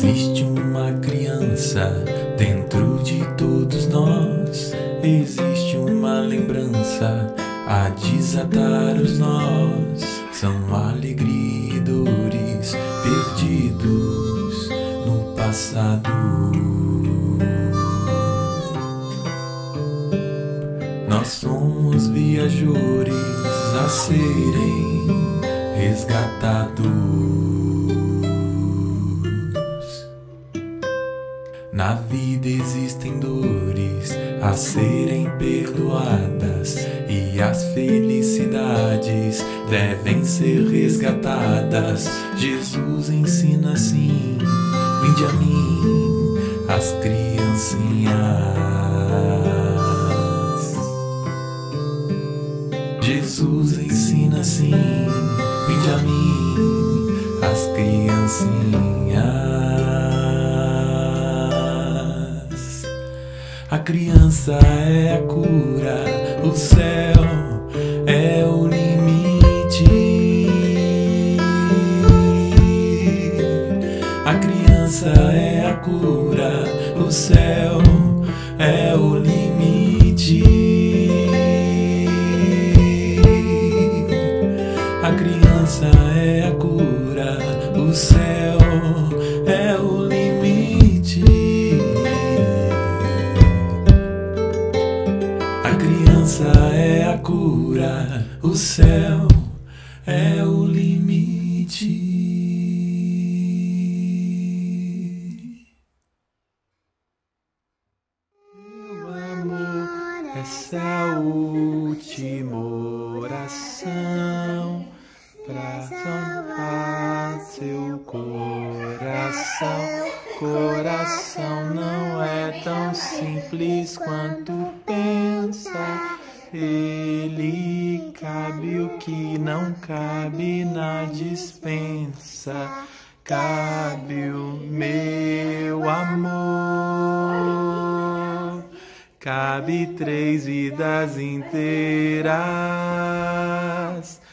Existe uma criança dentro de todos nós. Existe uma lembrança a desatar os nós. São alegria e dores perdidos no passado. Nós somos viajores a serem resgatados. Na vida existem dores a serem perdoadas, e as felicidades devem ser resgatadas. Jesus ensina assim: vinde a mim, as criancinhas. Jesus ensina assim: vinde a mim, as criancinhas. A criança é a cura, o céu é o limite. A criança é a cura, o céu é o limite. A criança é a cura, o céu é o limite. A criança é a cura, o céu é o limite. Meu amor, essa é a última oração pra salvar seu coração. Coração não é tão simples quanto pensa. Ele cabe o que não cabe na dispensa. Cabe o meu amor. Cabe 3 vidas inteiras.